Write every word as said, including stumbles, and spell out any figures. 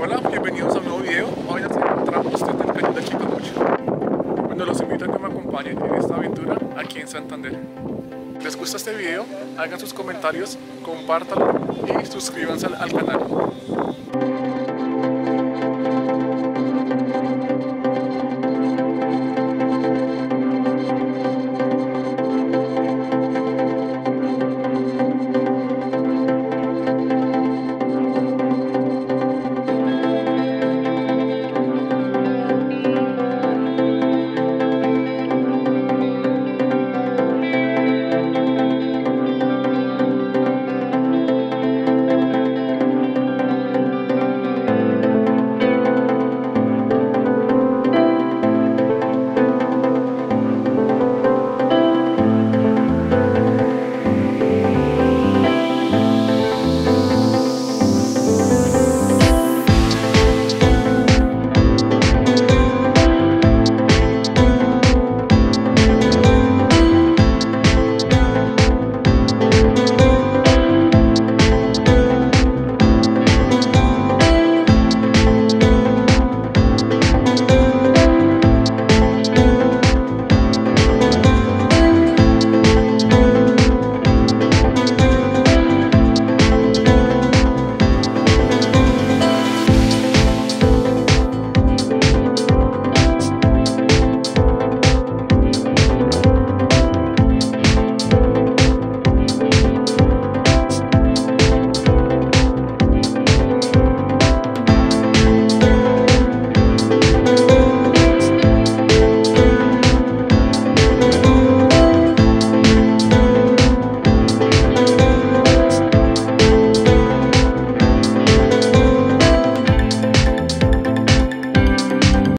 Hola, bienvenidos a un nuevo video. Hoy nos encontramos desde el Cañón del Chicamocha. Bueno, los invito a que me acompañen en esta aventura aquí en Santander. Si les gusta este video, hagan sus comentarios, compártanlo y suscríbanse al, al canal.